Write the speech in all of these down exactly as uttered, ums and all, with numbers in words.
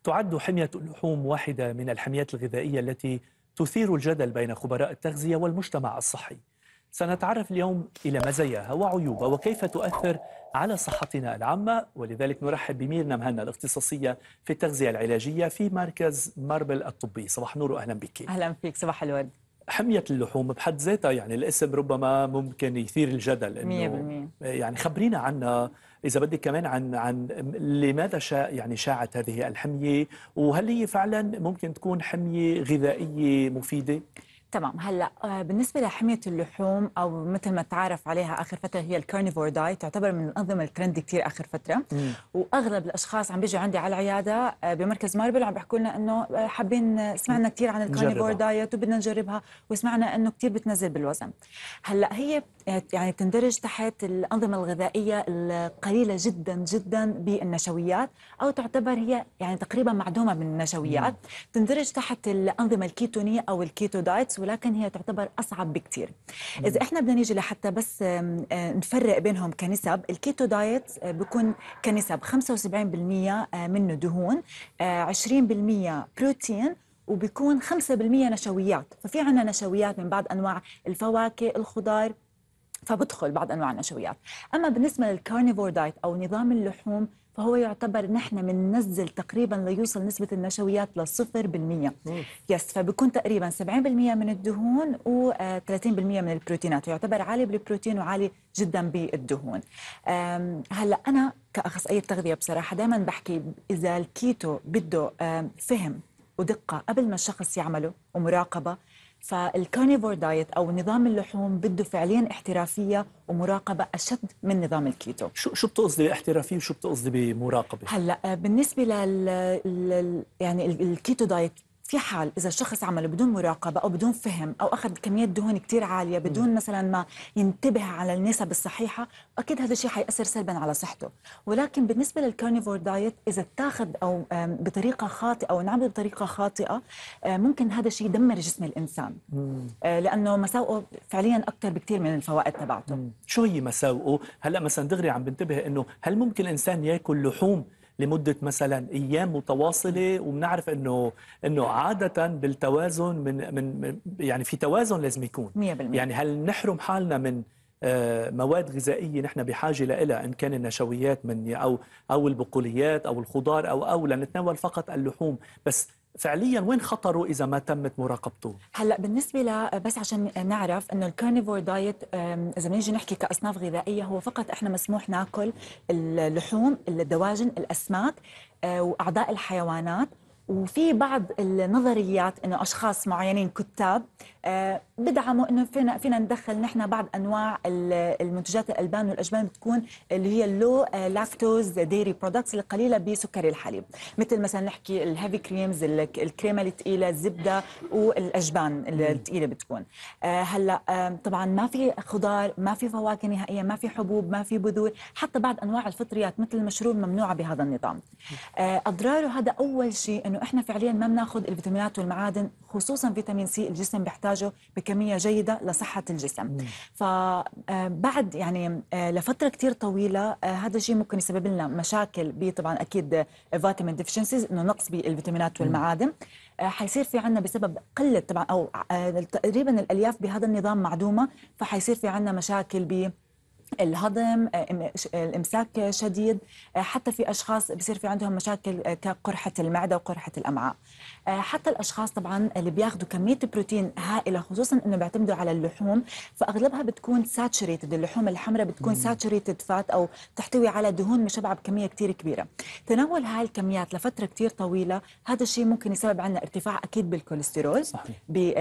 تعد حمية اللحوم واحدة من الحميات الغذائية التي تثير الجدل بين خبراء التغذية والمجتمع الصحي. سنتعرف اليوم إلى مزاياها وعيوبها وكيف تؤثر على صحتنا العامة، ولذلك نرحب بميرنا مهنا الاختصاصية في التغذية العلاجية في مركز ماربل الطبي. صباح النور وأهلا بك. أهلا فيك، صباح الورد. حمية اللحوم بحد ذاتها، يعني الاسم ربما ممكن يثير الجدل، مية انه بالمية. يعني خبرينا عنها اذا بدك، كمان عن عن لماذا شا يعني شاعت هذه الحمية، وهل هي فعلا ممكن تكون حمية غذائية مفيدة؟ تمام. هلا آه، بالنسبه لحميه اللحوم او مثل ما تعرف عليها اخر فتره هي الكارنيفور دايت، تعتبر من الانظمه الترندي كثير اخر فتره. مم. واغلب الاشخاص عم بيجوا عندي على العياده آه، بمركز ماربل عم بيحكوا لنا انه آه، حابين آه، سمعنا كثير عن الكارنيفور نجربها. دايت وبدنا نجربها، وسمعنا انه كثير بتنزل بالوزن. هلا هي آه، يعني تندرج تحت الانظمه الغذائيه القليله جدا جدا بالنشويات، او تعتبر هي يعني تقريبا معدومه من النشويات. مم. تندرج تحت الانظمه الكيتونيه او الكيتو دايتس، ولكن هي تعتبر اصعب بكثير. اذا احنا بدنا نيجي لحتى بس آم، آه، نفرق بينهم كنسب، الكيتو دايت آه، بيكون كنسب خمسة وسبعين بالمية آه، منه دهون، آه، عشرين بالمية بروتين، وبيكون خمسة بالمية نشويات. ففي عنا نشويات من بعض انواع الفواكه، الخضار، فبدخل بعض انواع النشويات. اما بالنسبه للكارنيفور دايت او نظام اللحوم، فهو يعتبر نحن بننزل تقريبا ليوصل نسبه النشويات لصفر بالمية. مم. يس، فبكون تقريبا سبعين بالمية من الدهون و30% من البروتينات، ويعتبر عالي بالبروتين وعالي جدا بالدهون. أم، هلا انا كاخصائيه تغذيه بصراحه دائما بحكي اذا الكيتو بده أم، فهم ودقه قبل ما الشخص يعمله ومراقبه، فالكارنيفور دايت او نظام اللحوم بده فعليا احترافيه ومراقبه اشد من نظام الكيتو. شو شو بتقصدي باحترافية وشو بتقصدي بمراقبة؟ هلا آه، بالنسبه لل لل- يعني ال- الكيتو دايت، في حال اذا الشخص عمله بدون مراقبه او بدون فهم او اخذ كميات دهون كثير عاليه مم. بدون مثلا ما ينتبه على النسب الصحيحه، اكيد هذا الشيء حيأثر سلبا على صحته. ولكن بالنسبه للكارنيفور دايت، اذا اتاخذ او آم، بطريقه خاطئه او انعمل بطريقه خاطئه، آه، ممكن هذا الشيء يدمر جسم الانسان، مم. آه، لانه مساوئه فعليا اكثر بكثير من الفوائد تبعته. مم. شو هي مساوئه؟ هلا مثلا دغري عم بنتبه انه هل ممكن الانسان ياكل لحوم لمده مثلا ايام متواصله؟ وبنعرف انه انه عاده بالتوازن من من من- يعني في توازن لازم يكون. مية بالمية. يعني هل نحرم حالنا من آه، مواد غذائيه نحن بحاجه لها، ان كان النشويات من او او البقوليات او الخضار او او لنتناول فقط اللحوم بس؟ فعليا وين خطره اذا ما تمت مراقبته؟ هلا بالنسبه ل بس عشان نعرف انه الكارنيفور دايت، أم، اذا بنيجي نحكي كاصناف غذائيه، هو فقط احنا مسموح ناكل اللحوم، الدواجن، الاسماك، آه، واعضاء الحيوانات. وفي بعض النظريات انه اشخاص معينين كتاب آه، بدعموا انه فينا فينا ندخل نحن بعض انواع ال- المنتجات الالبان والاجبان بتكون اللي هي اللو لاكتوز ديري برودكتس القليله بسكري الحليب، مثل مثلا نحكي الهيفي كريمز، الك- الكريمه الثقيله، الزبده والاجبان الثقيله بتكون. آه، هلا آه، طبعا ما في خضار، ما في فواكه نهائيا، ما في حبوب، ما في بذور، حتى بعض انواع الفطريات مثل المشروب ممنوعه بهذا النظام. آه، اضراره هذا اول شيء انه احنا فعليا ما بناخذ الفيتامينات والمعادن، خصوصا فيتامين سي الجسم بيحتاجه بكميه جيده لصحه الجسم. مم. فبعد يعني آه، لفتره كثير طويله آه، هذا الشيء ممكن يسبب لنا مشاكل ب طبعا اكيد فيتامين ديفشنسيز، انه نقص بالفيتامينات مم. والمعادن. آه، حيصير في عنا بسبب قله طبعا او آه، تقريبا الالياف بهذا النظام معدومه، فحيصير في عنا مشاكل ب الهضم، آه، إم- ش- الامساك شديد، آه، حتى في اشخاص بصير في عندهم مشاكل آه، كقرحه المعده وقرحه الامعاء. آه، حتى الاشخاص طبعا اللي بياخذوا كميه بروتين هائله، خصوصا انه بيعتمدوا على اللحوم، فاغلبها بتكون ساتشوريتد، اللحوم الحمراء بتكون مم. ساتشوريتد فات او تحتوي على دهون مشبعه بكميه كثير كبيره. تناول هاي الكميات لفتره كثير طويله، هذا الشيء ممكن يسبب عندنا ارتفاع اكيد بالكوليسترول، صحيح.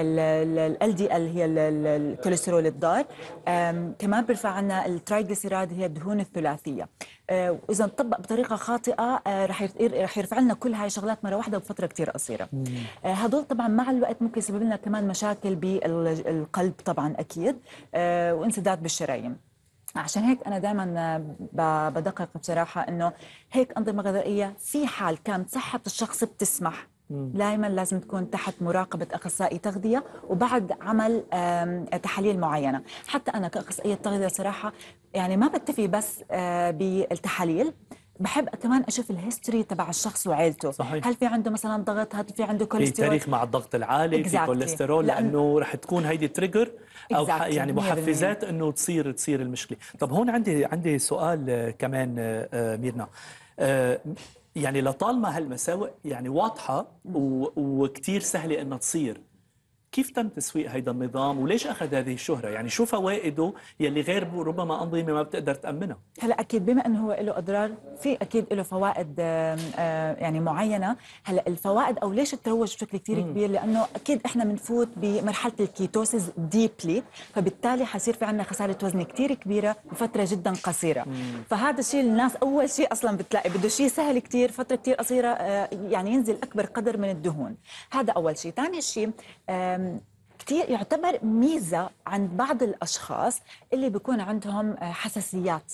بالال دي ال هي ال- ال- الكوليسترول الضار. آم، كمان بيرفع عنا الترايجليسيرايد هي الدهون الثلاثيه. آه، واذا نطبق بطريقه خاطئه آه، رح ير- رح يرفع لنا كل هاي الشغلات مره واحده بفتره كثير قصيره. مم. آه، هدول طبعا مع الوقت ممكن يسبب لنا كمان مشاكل بالقلب طبعا اكيد، آه، وانسداد بالشرايين. عشان هيك انا دائما بدقق بصراحه انه هيك انظمه غذائيه في حال كانت صحه الشخص بتسمح، مم. دائما لازم تكون تحت مراقبه اخصائي تغذيه وبعد عمل آم، تحاليل معينه. حتى انا كاخصائيه تغذيه صراحه يعني ما بكتفي بس آه، بالتحاليل، بحب كمان اشوف الهيستوري تبع الشخص وعائلته. صحيح. هل في عنده مثلا ضغط، هل في عنده في كوليسترول، تاريخ مع الضغط العالي، في exactly. كوليسترول، لأن لانه رح تكون هيدي تريجر او exactly. يعني مية بالمية. محفزات انه تصير تصير المشكله. طب هون عندي عندي سؤال آه، كمان آه، آه، ميرنا، آه، يعني لطالما هالمساوئ يعني واضحه وكثير سهله انها تصير، كيف تم تسويق هيدا النظام وليش اخذ هذه الشهره؟ يعني شو فوائده يلي غير ربما انظمه ما بتقدر تامنها؟ هلا اكيد بما انه هو له اضرار، في اكيد له فوائد آم، آه، يعني معينه. هلا الفوائد او ليش التروج بشكل كثير كبير، لانه اكيد احنا بنفوت بمرحله الكيتوسيس ديبلي، فبالتالي حيصير في عندنا خساره وزن كثير كبيره بفتره جدا قصيره. مم. فهذا الشيء الناس اول شيء اصلا بتلاقي بده شيء سهل كثير، فتره كثير قصيره، آه، يعني ينزل اكبر قدر من الدهون. هذا اول شيء. ثاني شيء، آم، كثير يعتبر ميزه عند بعض الاشخاص اللي بيكون عندهم آه، حساسيات.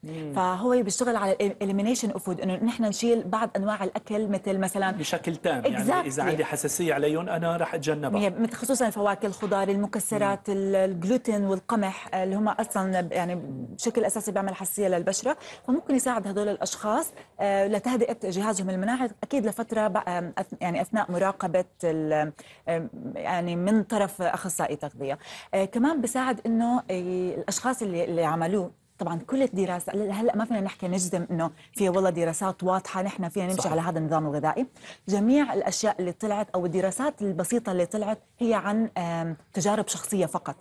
فهو بيشتغل على الاليمينيشن اوف فود، انه نحن نشيل بعض انواع الاكل، مثل مثلا بشكل تام. يعني exactly. اذا عندي حساسيه عليهم انا رح اتجنبها، مثل خصوصا الفواكه، الخضار، المكسرات، الجلوتين والقمح، اللي هم اصلا يعني بشكل اساسي بيعمل حساسيه للبشره. فممكن يساعد هدول الاشخاص آه، لتهدئه جهازهم المناعي، اكيد لفتره بقى- يعني اثناء مراقبه ال- آه، يعني من طرف اخصائي تغذيه. آه، كمان بيساعد انه آه، الاشخاص اللي اللي عملوه، طبعا كل الدراسات هلا ما فينا نحكي نجزم انه في والله دراسات واضحه نحن فينا نمشي صحيح. على هذا النظام الغذائي. جميع الاشياء اللي طلعت او الدراسات البسيطه اللي طلعت هي عن آم، تجارب شخصيه فقط.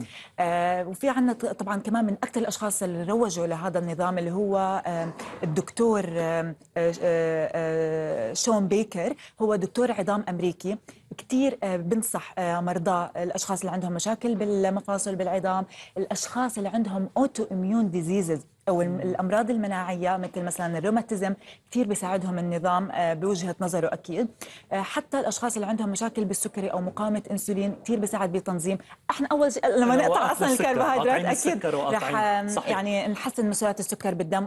آه، وفي عندنا طبعا كمان من اكثر الاشخاص اللي روجوا لهذا النظام اللي هو آم، الدكتور آم، آه، آه، آه، شون بيكر. هو دكتور عظام امريكي، كثير بنصح آه، مرضى الاشخاص اللي عندهم مشاكل بالمفاصل بالعظام، الاشخاص اللي عندهم اوتو اميون ديزيزز او الم- الامراض المناعيه مثل مثلا الروماتيزم، كثير بيساعدهم النظام آه، بوجهه نظره اكيد. آه، حتى الاشخاص اللي عندهم مشاكل بالسكري او مقاومه انسولين كثير بيساعد بتنظيم. احنا اول شيء لما أنا نقطع وقفنا اصلا السكر، الكربوهيدرات قاطعين اكيد السكر رح وقاطعين. آم، صحيح. يعني نحسن مستويات السكر بالدم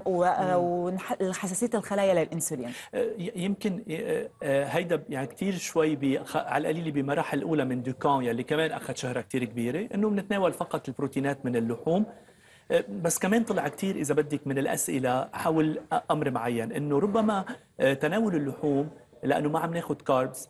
وحساسيه الخلايا للانسولين. آه، يمكن آه، آه، هيدا يعني كثير شوي بي- خ- على القليل بمراحل الاولى من دوكان يلي كمان اخذ شهره كثير كبيره انه بنتناول فقط البروتينات من اللحوم. آه، بس كمان طلع كثير اذا بدك من الاسئله حول امر معين، انه ربما آه، تناول اللحوم لانه ما عم ناخذ كاربس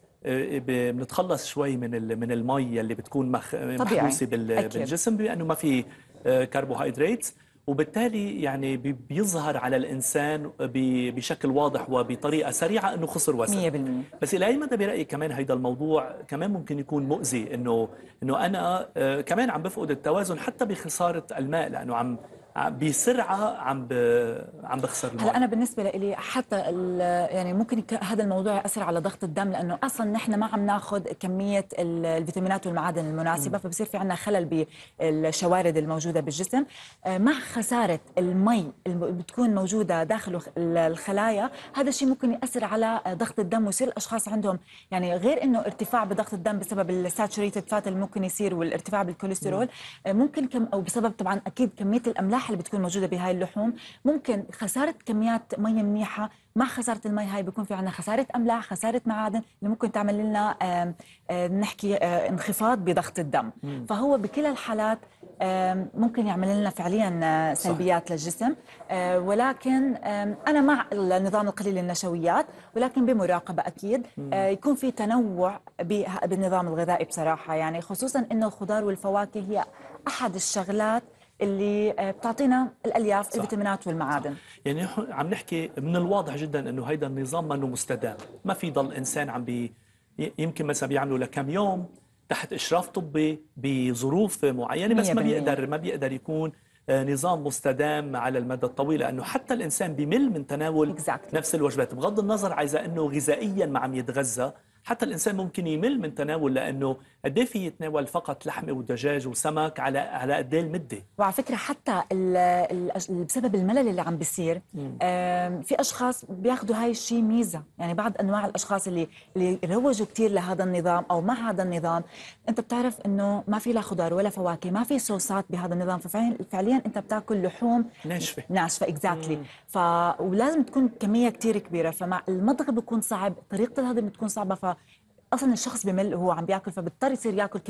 بنتخلص شوي من ال- من المي اللي بتكون مخ- طبيعي محبوسه بال- اكيد. بالجسم، بما انه ما في آه، كربوهيدرات، وبالتالي يعني بي- بيظهر على الانسان ب- بشكل واضح وبطريقه سريعه انه خسر وزن. مية بالمية. بس الى اي مدى برايك كمان هيدا الموضوع كمان ممكن يكون مؤذي، انه انه انا آه، كمان عم بفقد التوازن حتى بخساره الماء، لانه عم عم- بسرعه عم ب... عم بخسر الماء. هلا انا بالنسبه لي حتى ال- يعني ممكن يك- هذا الموضوع ياثر على ضغط الدم، لانه اصلا نحن ما عم ناخذ كميه ال- الفيتامينات والمعادن المناسبه، فبصير في عندنا خلل بالشوارد الموجوده بالجسم. آه، مع خساره المي اللي بتكون موجوده داخل ال- الخلايا، هذا الشيء ممكن ياثر على ضغط الدم، ويصير الاشخاص عندهم يعني غير انه ارتفاع بضغط الدم بسبب الساتوريتد فات اللي ممكن يصير، والارتفاع بالكوليسترول، آه، ممكن كم او بسبب طبعا اكيد كميه الاملاح اللي بتكون موجوده بهاي اللحوم، ممكن خساره كميات مي منيحه. مع خساره المي هاي بيكون في عندنا خساره املاح، خساره معادن اللي ممكن تعمل لنا آم، آم، نحكي آه، انخفاض بضغط الدم. فهو بكلا الحالات آم، ممكن يعمل لنا فعليا آه، سلبيات للجسم. آه، ولكن آم، انا مع النظام القليل النشويات، ولكن بمراقبه اكيد. آه، يكون في تنوع به- بالنظام الغذائي بصراحه، يعني خصوصا انه الخضار والفواكه هي احد الشغلات اللي آه، بتعطينا الالياف، صح. الفيتامينات والمعادن. يعني نحن عم نحكي من الواضح جدا انه هيدا النظام منه مستدام، ما في ضل انسان عم بي يمكن مثلا بيعملوا لكم يوم تحت اشراف طبي بظروف معينه، بس مية ما بالمية. بيقدر ما بيقدر يكون آه، نظام مستدام على المدى الطويل، لانه حتى الانسان بيمل من تناول Exactly. نفس الوجبات، بغض النظر اذا انه غذائيا ما عم يتغذى. حتى الانسان ممكن يمل من تناول، لانه قد ايه في يتناول فقط لحمه ودجاج وسمك على على قد ايه المده. وعلى فكرة حتى ال ال بسبب الملل اللي عم بيصير، آم، في أشخاص بياخدوا هاي الشيء ميزة. يعني بعض أنواع الأشخاص اللي اللي روجوا كتير لهذا النظام أو مع هذا النظام، أنت بتعرف إنه ما في لا خضار ولا فواكه، ما في صوصات بهذا النظام، ففعليا أنت بتاكل لحوم ناشفه ناشفة اكزاكتلي. ف ولازم تكون كمية كتير كبيرة، فمع المضغ بيكون صعب، طريقة الهضم بتكون صعبة، ف اصلا الشخص بمل وهو عم بياكل، فبضطر يصير ياكل كميات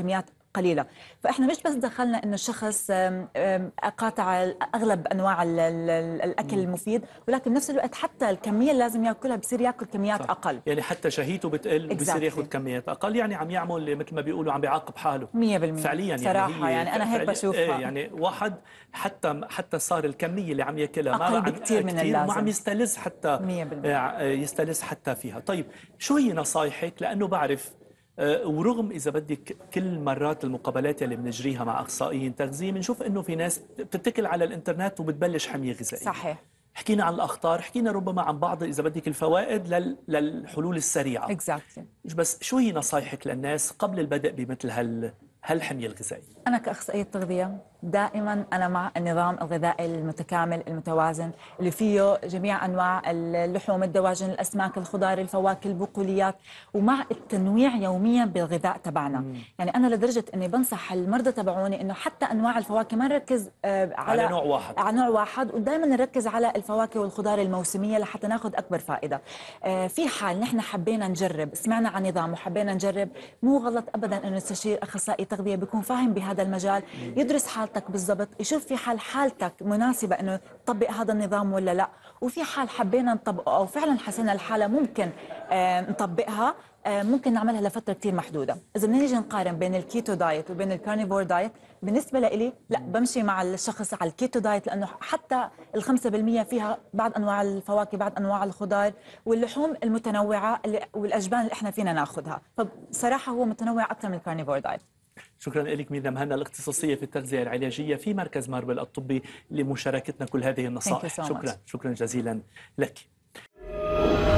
قليله. فاحنا مش بس دخلنا انه الشخص آم، آم، قاطع اغلب انواع ال- ال- الاكل المفيد، ولكن بنفس الوقت حتى الكميه اللي لازم ياكلها بصير ياكل كميات صح. اقل. يعني حتى شهيته بتقل وبصير Exactly. ياخذ كميات اقل، يعني عم يعمل مثل ما بيقولوا عم بيعاقب حاله مية بالمية فعليا. يعني صراحه، هي يعني انا هيك فعليا بشوفها. ايه، يعني واحد حتى حتى صار الكميه اللي عم ياكلها ما اقل عم بكثير من كثير وما عم اللازم. يستلذ حتى مية بالمية. آه، يستلذ حتى فيها. طيب شو هي نصايحك؟ لانه بعرف آه، ورغم اذا بدك كل مرات المقابلات اللي بنجريها مع اخصائيين تغذيه بنشوف انه في ناس بتتكل على الانترنت وبتبلش حميه غذائيه. صحيح. حكينا عن الاخطار، حكينا ربما عن بعض اذا بدك الفوائد لل... للحلول السريعه. اكزاكتلي. بس شو هي نصايحك للناس قبل البدء بمثل هال هالحميه الغذائيه؟ أنا كأخصائية تغذية دائما أنا مع النظام الغذائي المتكامل المتوازن اللي فيه جميع أنواع اللحوم، الدواجن، الأسماك، الخضار، الفواكه، البقوليات، ومع التنويع يوميا بالغذاء تبعنا. مم. يعني أنا لدرجة أني بنصح المرضى تبعوني أنه حتى أنواع الفواكه ما نركز آه، على, على نوع واحد. على نوع واحد، ودائما نركز على الفواكه والخضار الموسمية لحتى ناخذ أكبر فائدة. آه، في حال نحن حبينا نجرب، سمعنا عن نظام وحبينا نجرب، مو غلط أبدا أنه نستشير أخصائي تغذية بيكون فاهم بهذا المجال، يدرس حالتك بالضبط، يشوف في حال حالتك مناسبة أنه تطبق هذا النظام ولا لا، وفي حال حبينا نطبقه أو فعلا حسينا الحالة ممكن آه، نطبقها، آه، ممكن نعملها لفترة كتير محدودة. إذا بدنا نيجي نقارن بين الكيتو دايت وبين الكارنيفور دايت، بالنسبة لإلي لا، بمشي مع الشخص على الكيتو دايت، لأنه حتى الخمسة بالمية فيها بعض أنواع الفواكه، بعض أنواع الخضار واللحوم المتنوعة اللي والأجبان اللي إحنا فينا ناخذها، فبصراحة هو متنوع أكثر من الكارنيفور دايت. شكرا لك ميرنا مهنا، الاختصاصيه في التغذيه العلاجيه في مركز ماربل الطبي، لمشاركتنا كل هذه النصائح. so شكرا much. شكرا جزيلا لك.